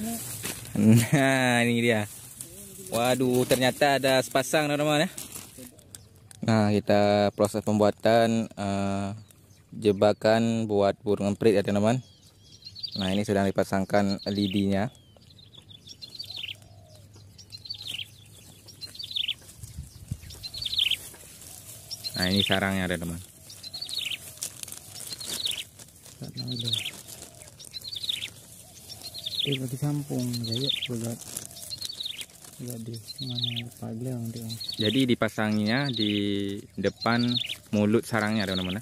Nah, ini dia. Waduh, ternyata ada sepasang teman-teman ya. Nah, kita proses pembuatan jebakan buat burung emprit ya teman-teman. Nah, ini sedang dipasangkan lidinya. Nah, ini sarangnya teman-teman. Di kampung ya, buat di mana paglang dia. Jadi dipasangnya di depan mulut sarangnya teman-teman ya.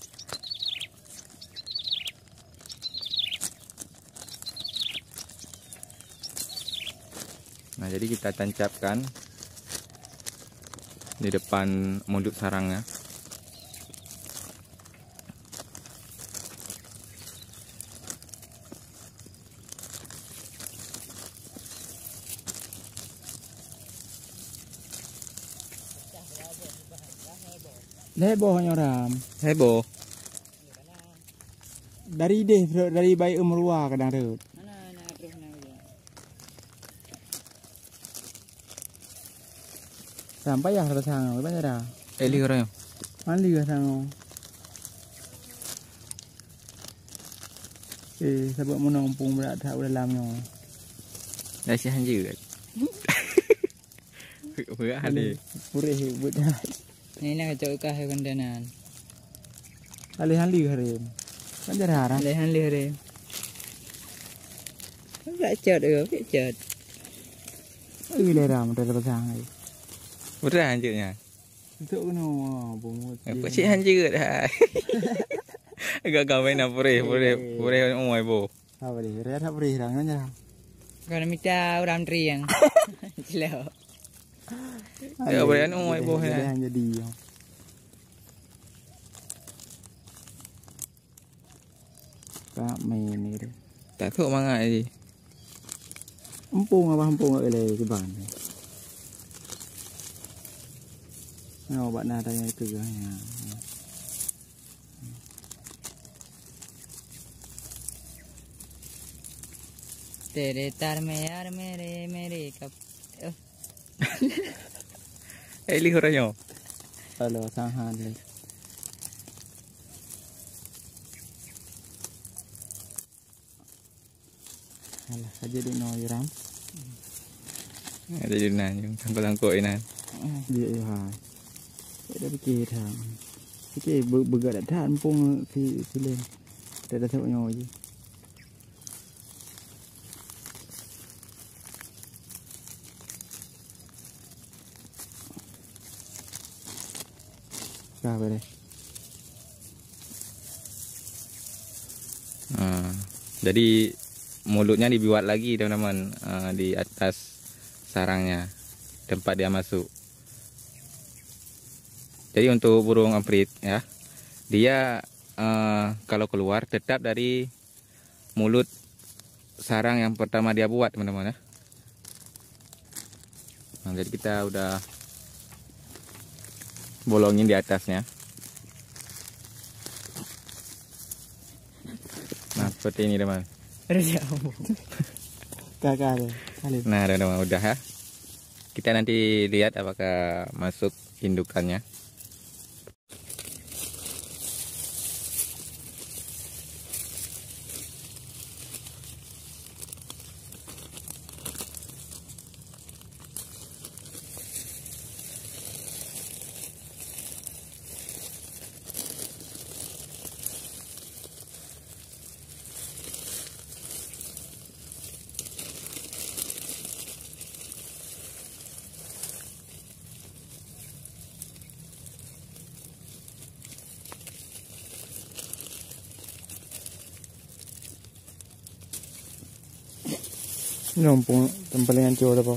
Nah, jadi kita tancapkan di depan mulut sarangnya. Heboh nyoram. Heboh. Dari bayi umrua kadang rut. Sampai yang harus sang, banyak dah. Eli orangnya. Mandi ke sang. Sebab menampung berat tak dalamnya. Dah sihan juga. Berat ada. Purih buat. Ini nak cakap kah kondenan. Alihan li harim. Kan jarang. Lehan lihre. Tak cakap dia, tak cakap. Leram dari pasang ni. Berat anjirnya. Untuk kena bumut. Apa sih anjir dah. Agak main apa purih umai bo. Apa dia? Red apa dia? Rangan jarang. Kau nak minta orang triang. Jelas. Ya boleh umai bo ya. ya. Jadi. Kak main ni dia. Tak tahu mangat ni. Empung ke ban. Nah, obat nada yang itu ya. तेरे तार में यार मेरे कप. Eli orangnya. Kalau sangat ni. Alah, saja di no ram. Ada juna yang tangkuk-tangkuk ini. Dia ya. Dia fikir thang. Fikir begat dah empung si len. Dah tengok nyawa je. Dah boleh. Jadi mulutnya dibuat lagi teman-teman di atas sarangnya tempat dia masuk. Jadi untuk burung emprit ya, dia kalau keluar tetap dari mulut sarang yang pertama dia buat teman-teman ya. Nah, jadi kita udah bolongin di atasnya. Nah, seperti ini teman. Kakak dia. Nah, teman-teman udah ya. Kita nanti lihat apakah masuk indukannya. Nampung tempat yang hancur apa?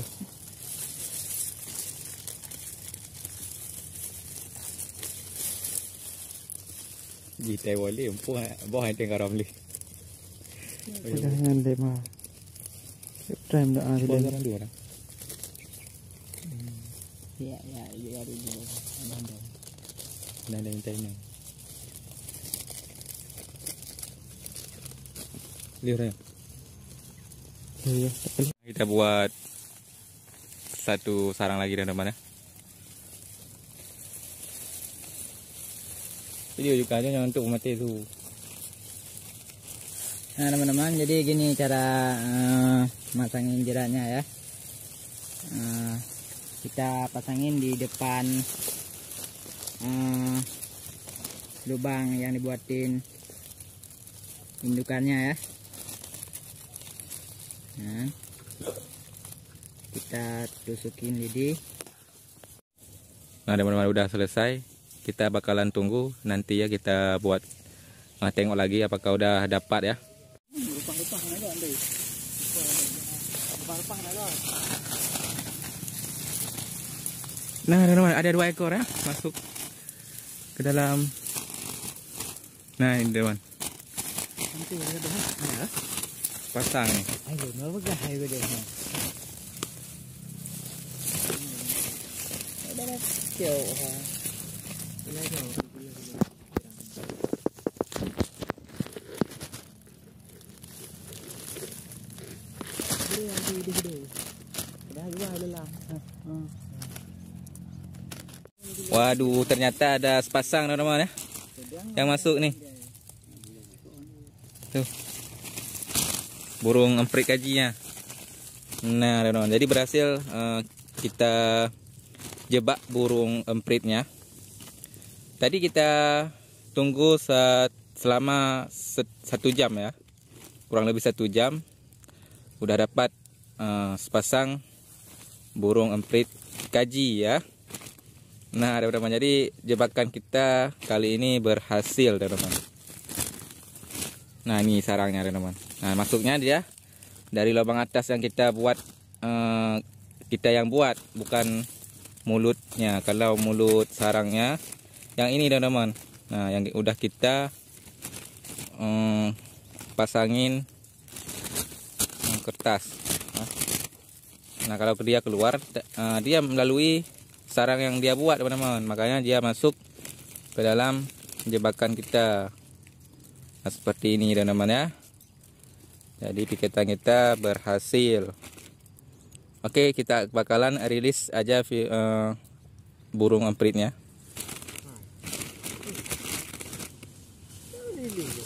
Kita boleh empuk boh yang tengah ramli. Sudah yang lima. Time dah ada. Orang dua orang. Ya, ada dua. Dan yang China. Lihat ya. Ya, Kita buat satu sarang lagi teman-teman ya. Video juga aja untuk mati itu. Nah teman-teman, jadi gini cara masangin jeratnya ya. Kita pasangin di depan lubang yang dibuatin indukannya ya. Nah, kita tusukin lidi. Nah teman-teman, udah selesai. Kita bakalan tunggu nanti ya, kita buat tengok lagi apakah udah dapat ya. Nah teman-teman, ada 2 ekor ya masuk ke dalam. Nah ini teman, pasang nih. Ayo, mau begah ayo deh. Ada jauh. Waduh, ternyata ada sepasang teman-teman ya yang masuk nih. Tuh, burung emprit kajinya. Nah teman-teman, jadi berhasil kita jebak burung empritnya. Tadi kita tunggu selama 1 jam ya, kurang lebih 1 jam. Udah dapat sepasang burung emprit kaji ya. Nah teman-teman, jadi jebakan kita kali ini berhasil teman-teman. Nah ini sarangnya teman-teman. Nah masuknya dia dari lubang atas yang kita buat, kita yang buat, bukan mulutnya. Kalau mulut sarangnya yang ini teman-teman. Nah yang udah kita pasangin kertas. Nah kalau dia keluar, dia melalui sarang yang dia buat teman-teman, makanya dia masuk ke dalam jebakan kita. Nah, seperti ini teman-teman ya. Jadi piketan kita berhasil. Oke, kita bakalan rilis aja burung empritnya.